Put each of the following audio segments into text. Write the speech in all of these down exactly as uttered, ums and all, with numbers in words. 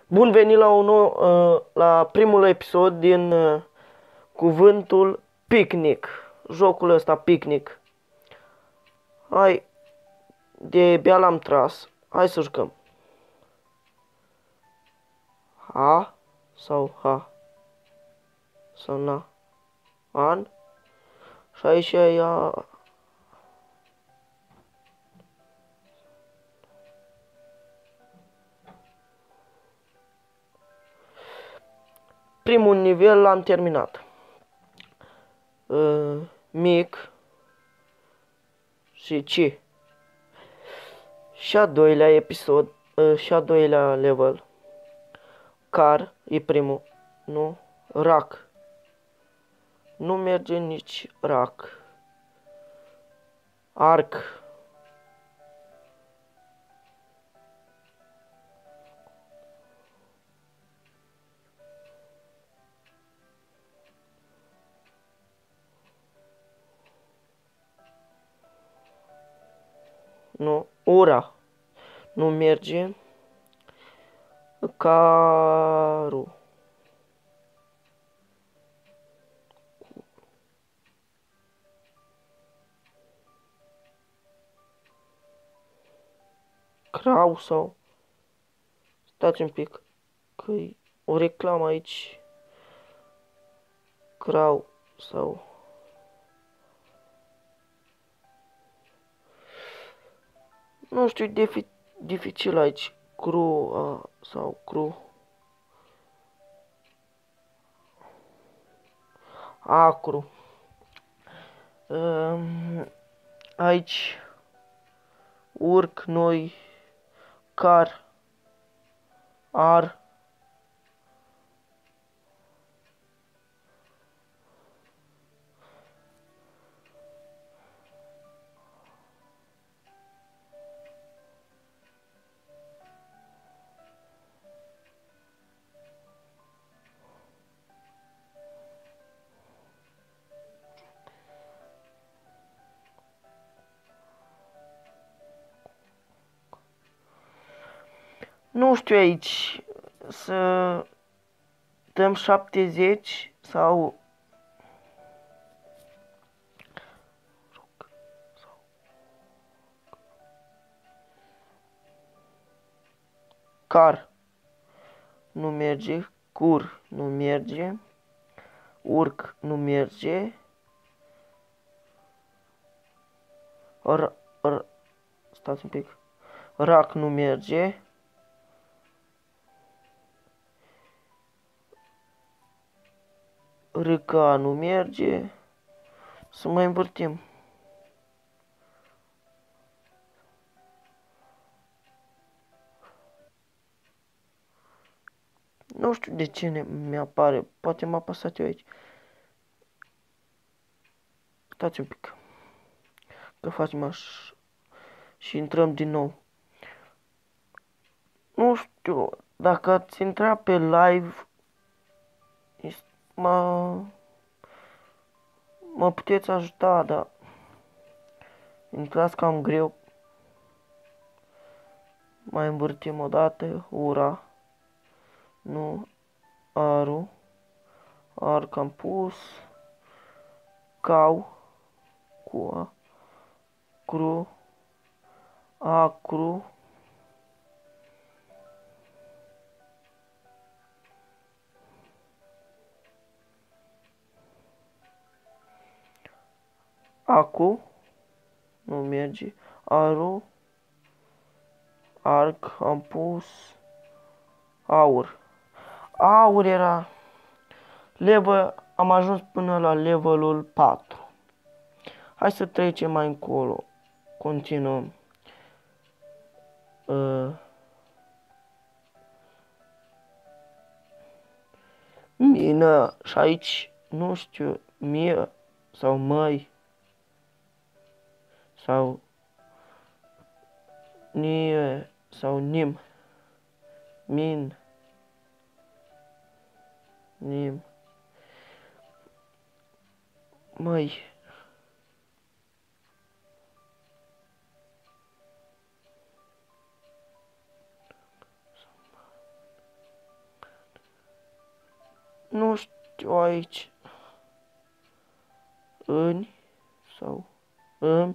Bun venit la, un nou, uh, la primul episod din uh, cuvântul picnic. Jocul ăsta picnic. Hai, de bea l-am tras. Hai să jucăm. Ha sau ha? Sau na? An? Și aici ea... Primul nivel l-am terminat. Uh, mic și ci. Și a doilea episod, uh, și a doilea level. Car e primul, nu? Rac. Nu merge nici rac. Arc. Nu. Ura. Nu merge. Caru. Crau sau... Stați un pic. Că e o reclamă aici. Crau sau... Nu știu, e dificil aici. Cru a, sau cru. Acru. Um, aici urc noi car ar nu știu aici să dăm șaptezeci sau car nu merge, cur nu merge, urc nu merge, r, r, stați un pic, rac nu merge, râca nu merge, să mai învârtim. Nu știu de ce mi-apare, poate m-a apăsat eu aici. Stați un pic, că facem așa și intrăm din nou. Nu știu, dacă ați intrat pe live, mă, mă puteți ajuta, dar intrați cam greu. Mai învârtim o dată, ura, nu, aru, arc am pus, cau, cu a, cru, acru, acu, nu merge, aru, arc am pus, aur. Aur era level, am ajuns până la levelul patru. Hai să trecem mai încolo. Continuăm. Uh, mină. Și aici, nu știu, mie sau măi sau nie sau nim. Min. Nim. Măi. nu știu aici. Îni sau îmi.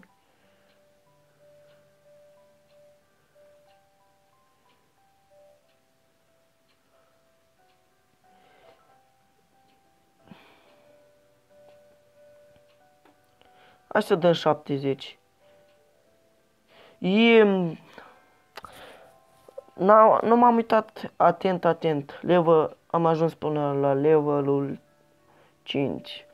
Hai să dăm șaptezeci. E... Nu m-am uitat atent, atent. Level, am ajuns până la levelul cinci.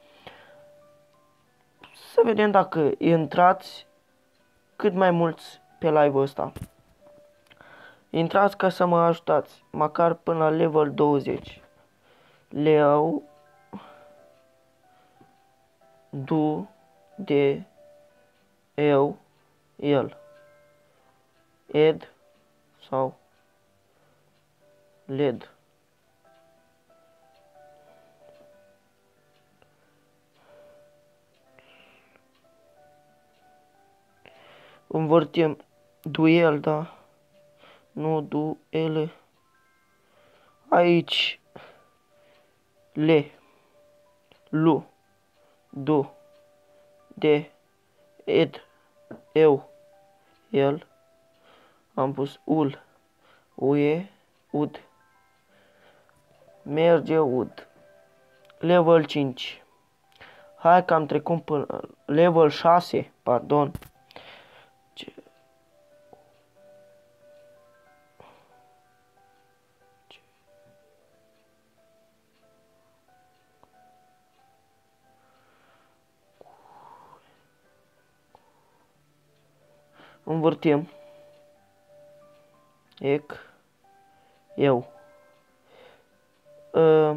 Să vedem dacă intrați cât mai mulți pe live-ul ăsta. Intrați ca să mă ajutați, măcar până la level douăzeci. Leu, du, de, eu, el. Ed sau led. Învârtim duel, da? Nu duele. Aici le, lu, du, de, ed, eu, el. Am pus ul, uie, ud. Merge ud. Level cinci. Hai că am trecut până level șase, pardon. Ce... Ce... Învârtim. Ec. Eu. Uh,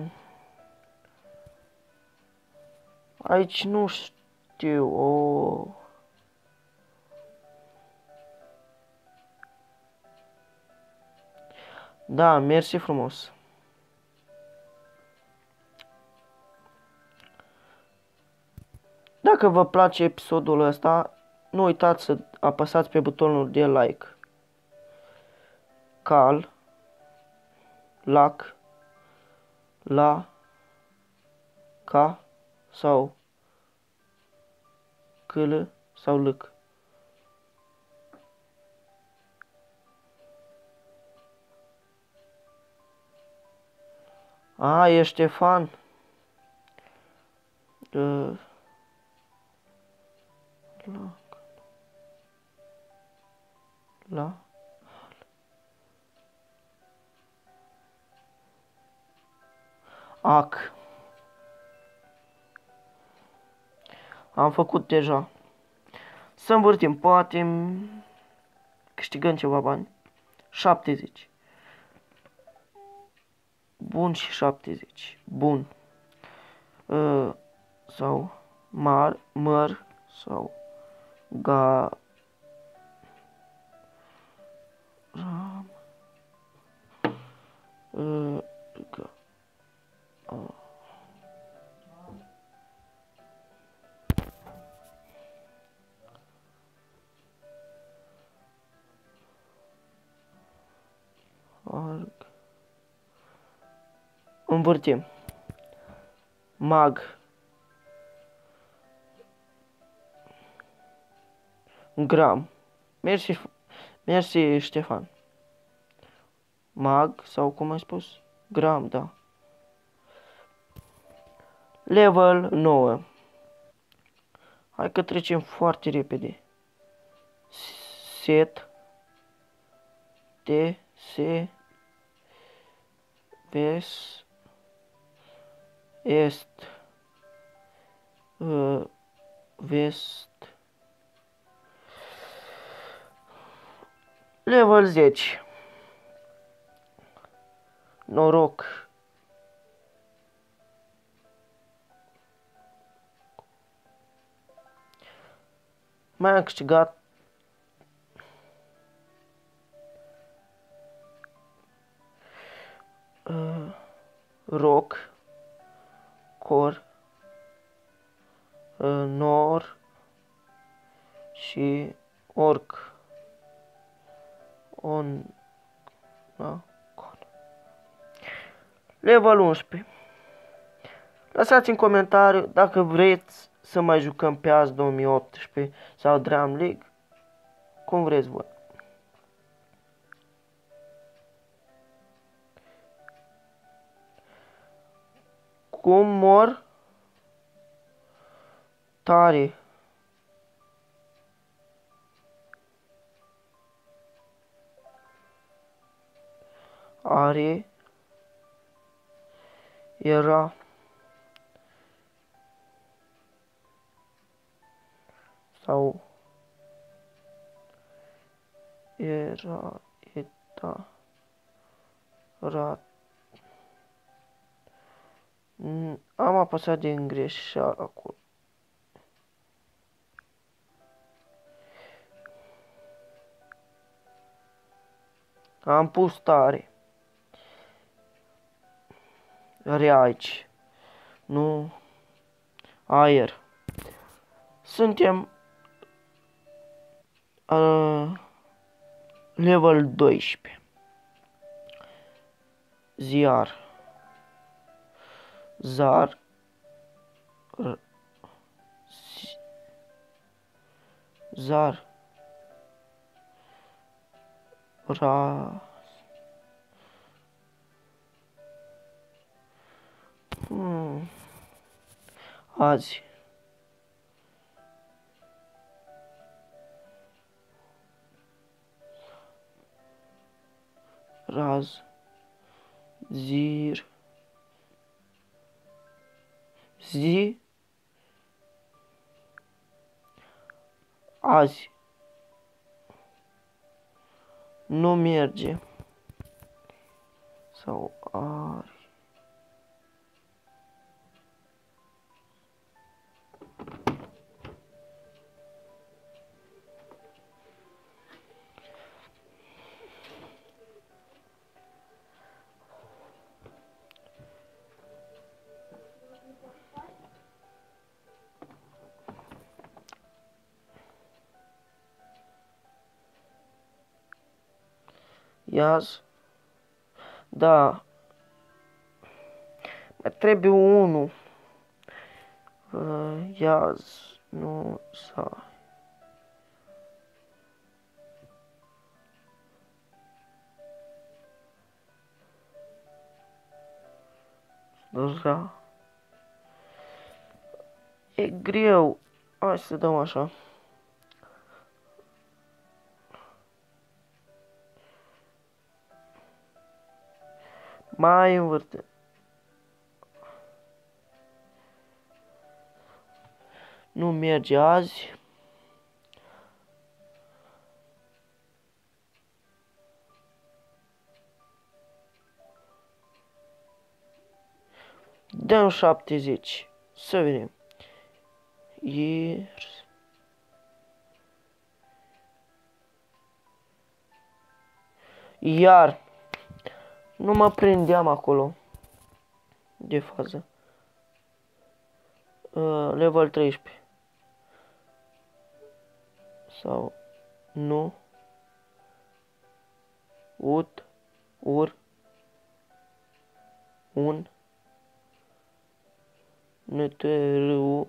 aici nu știu. O... Da, mersi frumos. Dacă vă place episodul ăsta, nu uitați să apăsați pe butonul de like. Cal, lac, la, ca sau câl sau lâc. A, e Ștefan. Uh, la, la. Ac. Am făcut deja. Să învârtim, poate câștigăm ceva bani. șaptezeci. Bun și șaptezeci. Bun. Uh, sau mar, măr sau ga ram uh, ga uh. Arg. Învârtim. Mag. Gram. Mersi, mersi Ștefan. Mag sau cum ai spus? Gram, da. Level nouă. Hai că trecem foarte repede. Set. Te, se. Ves. Est. Uh, vest. Level zece. Noroc. Mai am câștigat uh, roc, cor, uh, nor și orc. On, da? Level unsprezece. Lăsați în comentariu dacă vreți să mai jucăm pe azi două mii optsprezece sau Dream League, cum vreți voi. Cum mor tare. Are era sau era eta rat. Am apăsat din greșeală acolo. Am pus tare. Rea aici. Nu. Aer. Suntem uh, level doisprezece. Ziar. Zar. R zi, zar. Ra. Hmm. Azi. Raz. Zir. Zi. Azi. Nu merge. Sau are. Iaz. Da. Mai trebuie unul. Uh, iaz. Nu sa. Ra. E greu. Hai să dăm așa. Mai învârte. Nu merge azi. Dăm șaptezeci. Să vedem. Ieri. Iar. Nu mă prindeam acolo. De fază. Uh, level treisprezece. Sau. Nu. Ut. Ur. Un. N T R U.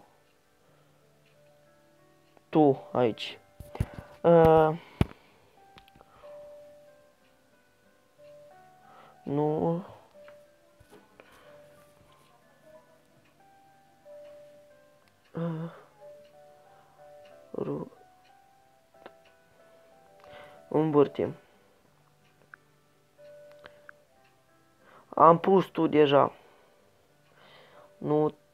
Tu aici. Uh, nu. Uh, ru. Învârtim. Am pus tu deja. Nu.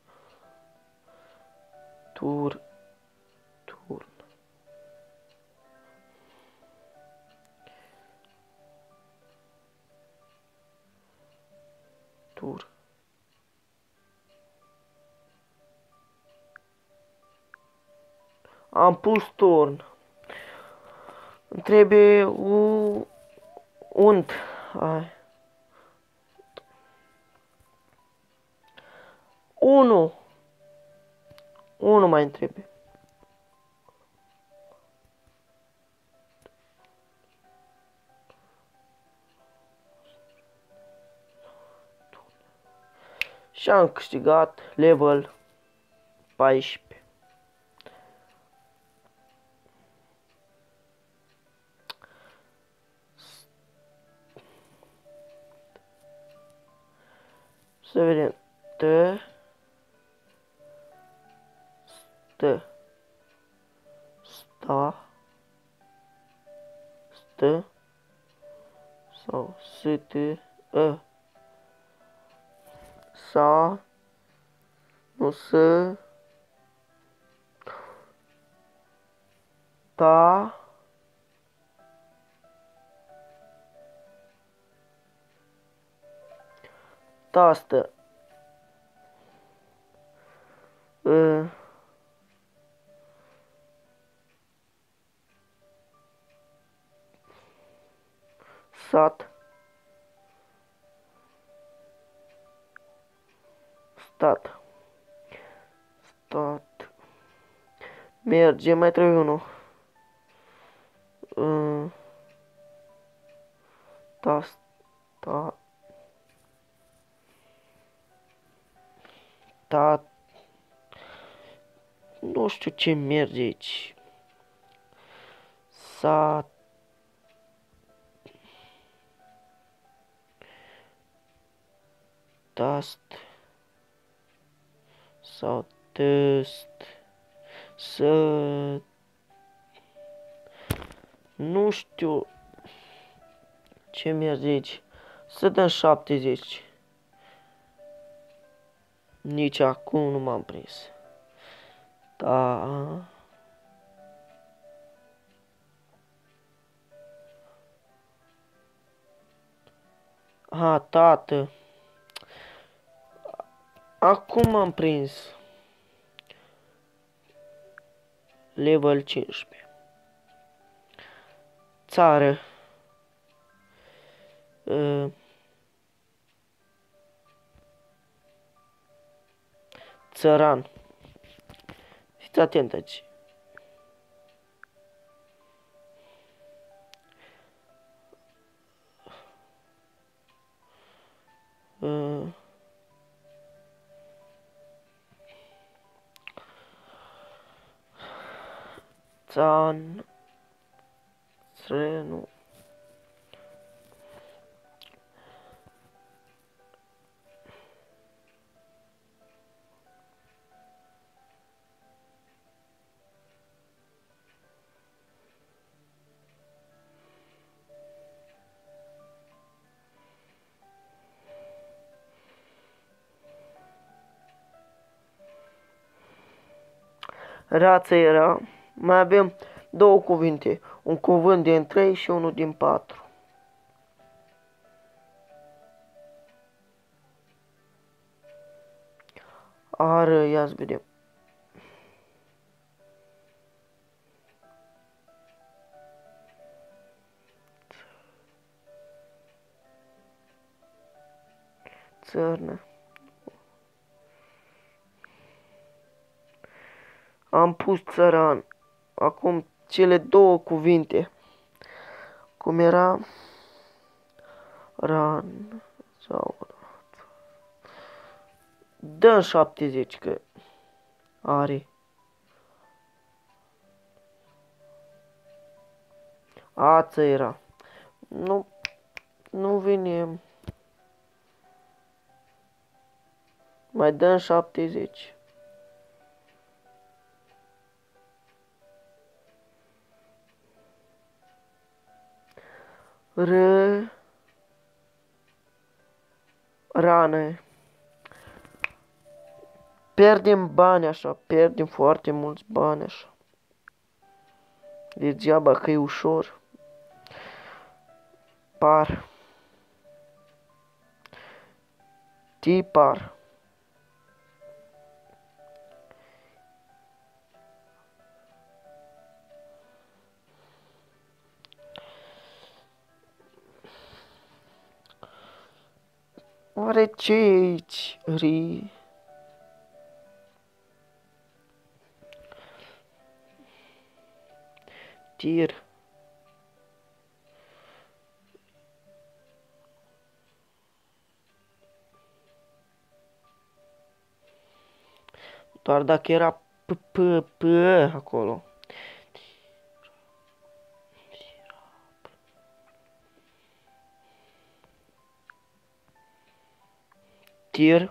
Tur. Turn. Tur. Am pus turn. Îmi trebuie u... unt. Hai. Unu. Unu mai îmi trebuie. Și am câștigat level paisprezece. Să vedem. Tă. Stă. Sta. Stă. Sau stă. Ă. Sa. Nu să. Ta. Tastă. Ă. Sat. Stat. Stat. Merge, mai trebuie unul. Uh, ta, ta, ta, nu știu ce merge aici. Sa, tast, sau test, să, nu știu ce merge aici. Să dăm șaptezeci. Nici acum nu m-am prins. Da. Ha, tată. Acum m-am prins. Level cincisprezece. Țară. Uh. Țăran. Fiți atent aici. Uh. Țan. Țrenu. Rața era. Mai avem două cuvinte. Un cuvânt din trei și unul din patru. Ară, ia să vedem. Țărnă. Am pus țăran. Acum cele două cuvinte. Cum era? Ran. Sau... Dă șaptezeci că are. Ață era. Nu, nu vine. Mai dăm șaptezeci. R. Rană. Pierdem bani așa, pierdem foarte mulți bani așa. Degeaba că e ușor. Par. Tipar. Oare ce e aici? Ri. Tir. Doar dacă era p p p acolo. Tir.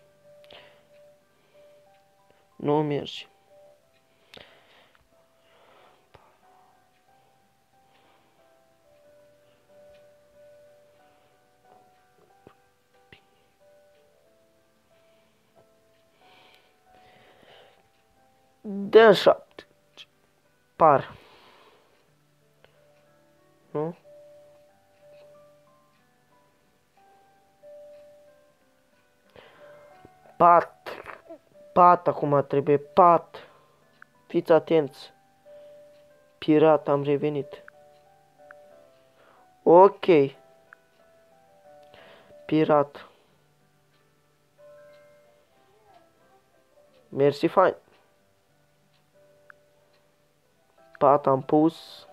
Nu merge. De șapte. Par. Nu? Pat. Pat acum trebuie. Pat. Fiți atenți. Pirat, am revenit. Ok. Pirat. Mersi, fain. Pat am pus.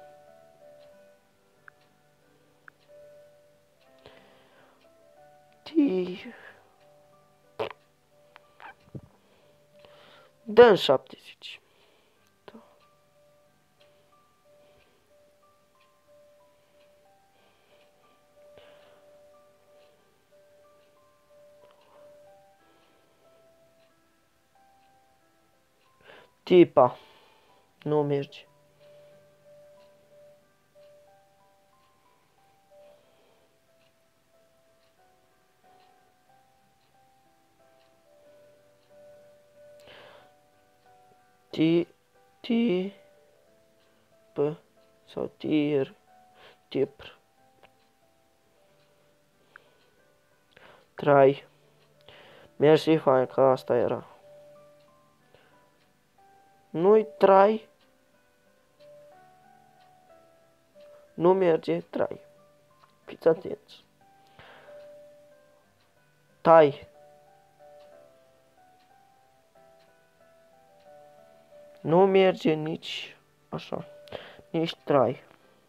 Ti. Dă-mi șaptezeci. Da. Tipa. Nu merge. Ti, ti, p, sau tir, tipr. Trai. Mersi, fain, că asta era. Nu-i trai. Nu merge, trai. Fiți atenți. Tai. Nu merge nici așa. Nici trai.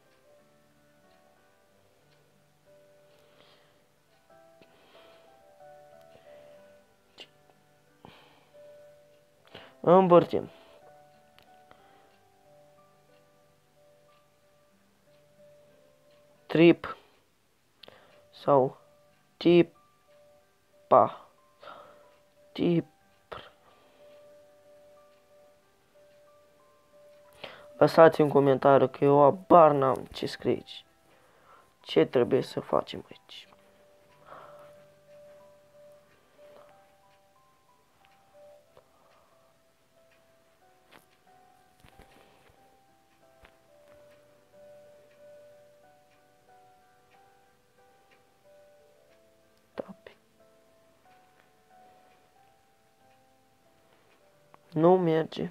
Învârtim. Trip. Sau tipa. Tip. Lăsați un comentariu că eu abar n-am ce scrieți. Ce trebuie să facem aici? Tapi. Nu merge.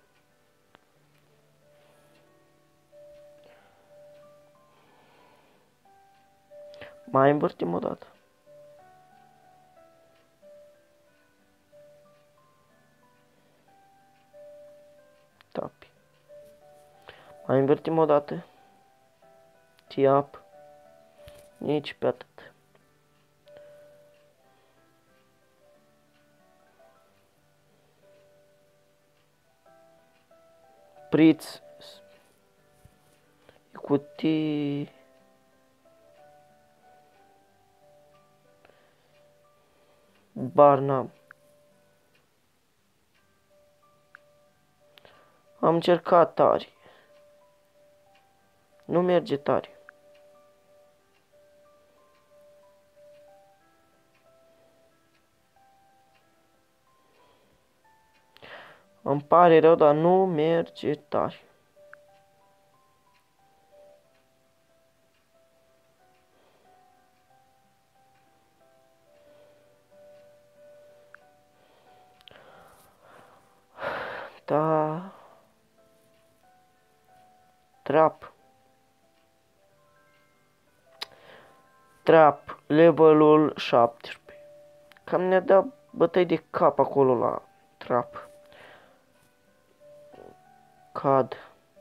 Mai învârtim o dată. Tapi. Mai învârtim o dată. Tiap. Nici pe atât. Priț. Cutii. Bar n-am. Am încercat tare. Nu merge tare. Îmi pare rău, dar nu merge tare. Da. Trap. Trap. Levelul șaptesprezece. Cam ne-a dat bătăi de cap acolo la trap. Cad.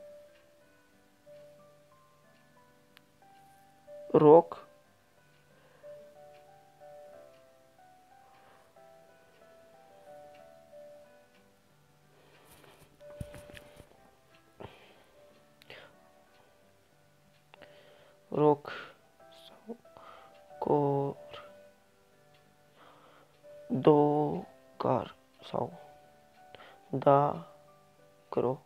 Rock. cor, do, car sau da, cro.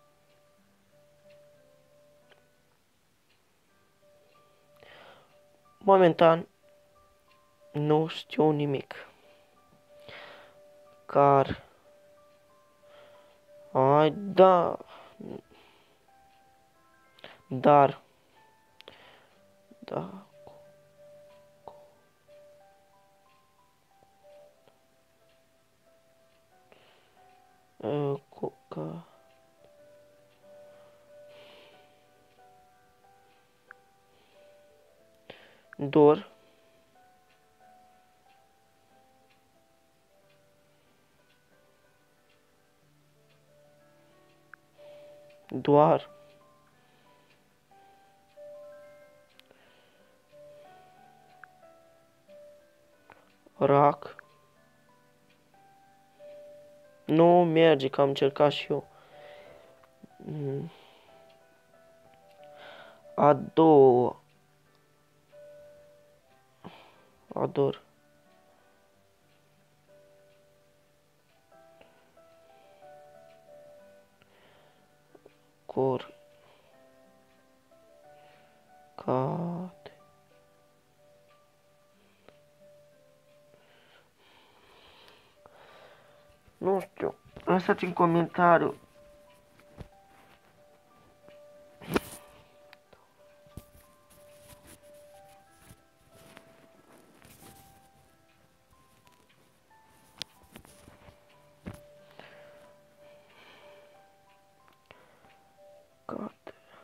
Momentan nu știu nimic. Car. Ai, da. Dar. Da. Uh, cu, ca. Dor. Doar. Rac. Nu merge, că am încercat și eu. Mm. A doua. Ador. Cor. Cat. Nu știu. Lăsați în comentariu. Cat.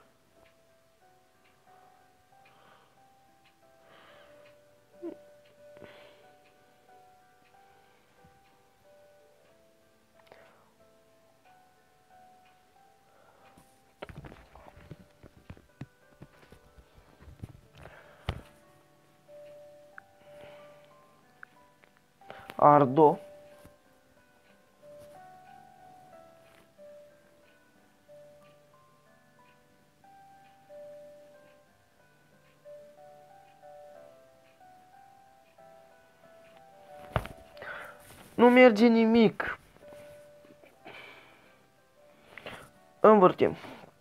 Ardo. Nu merge nimic. Învârtim.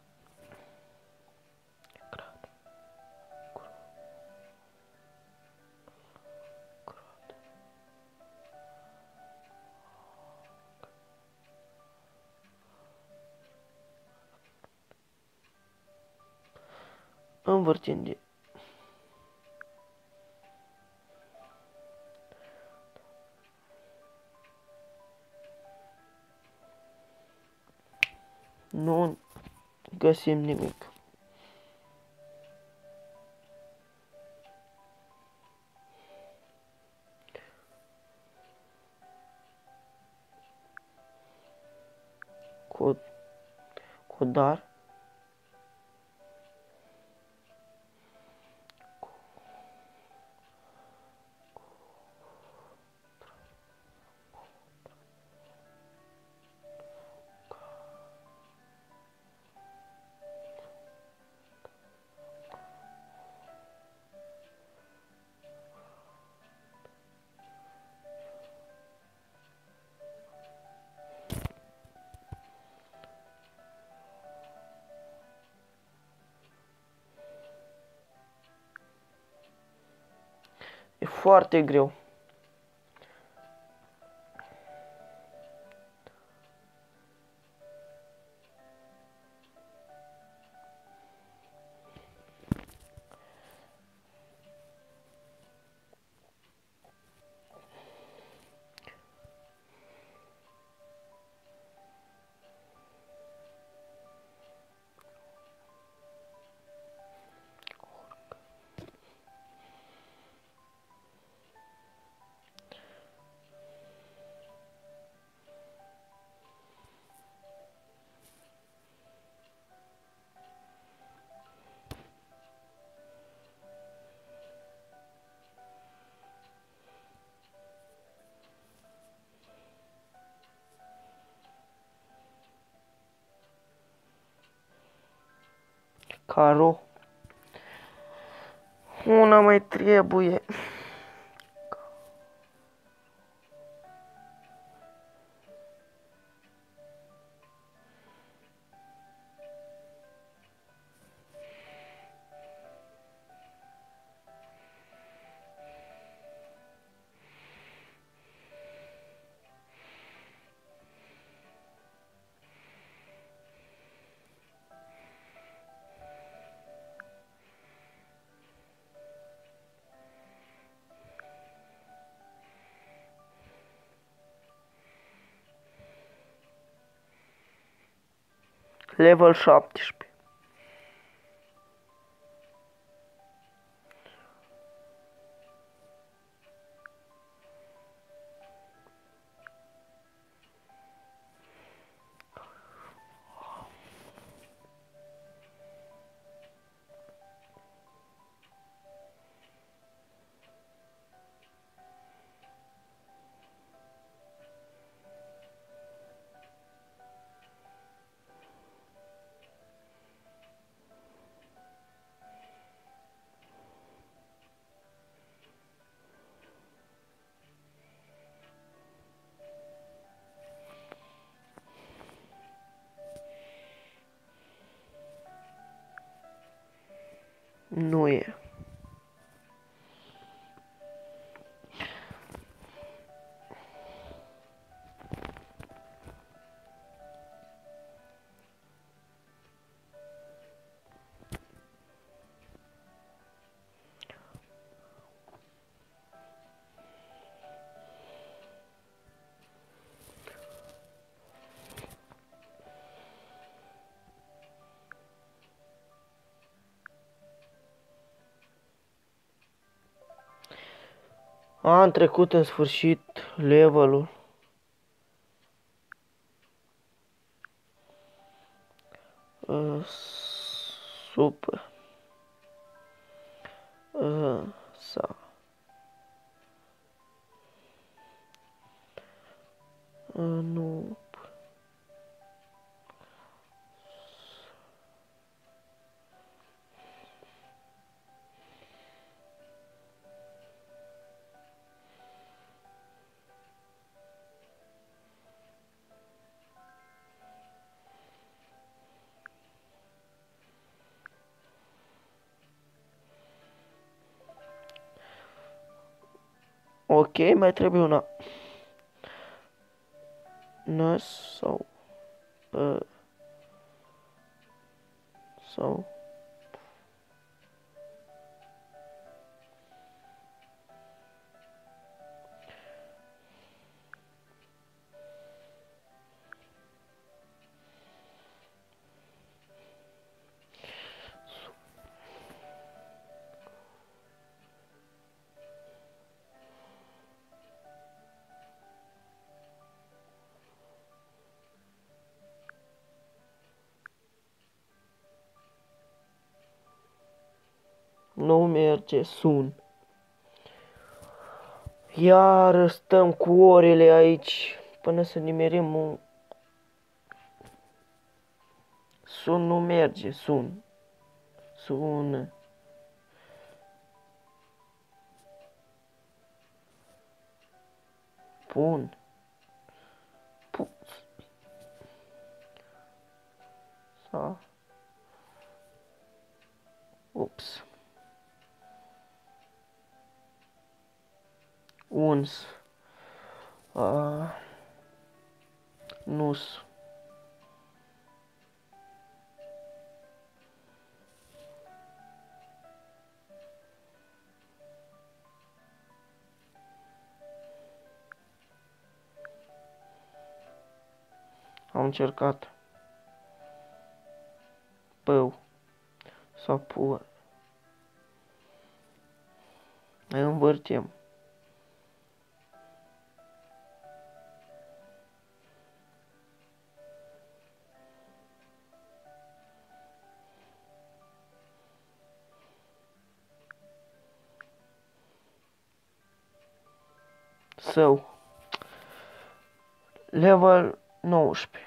Învârtim de... Nu găsim nimic. Cu... Cu dar. E foarte greu. Caro. Una mai trebuie. Level șaptesprezece. Nu e. Am trecut în sfârșit levelul. Uh, super. Uh, sa. Uh, nu. Ok, mai trebuie una. Nas sau... Uh, sau... Nu merge, sun. Iar stăm cu orele aici până să nimerim un... Sun nu merge, sun. Sun. Pun. Pu... Sa. Ups. Uns. Uh, nus. Am încercat. Pău. Sau pua. Mai învârtim. Său. Level nouăsprezece.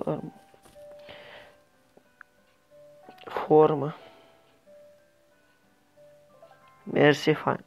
Formă. Formă. Mersi, fain.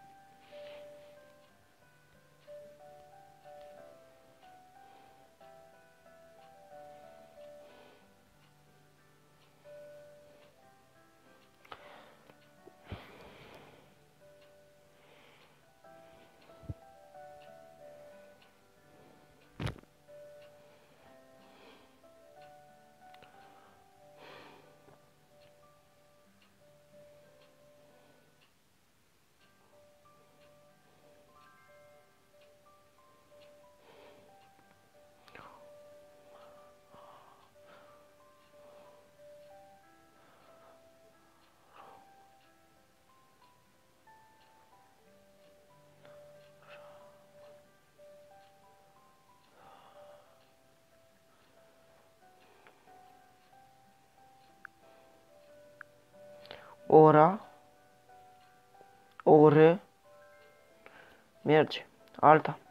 Ora. Ore. Merge. Alta.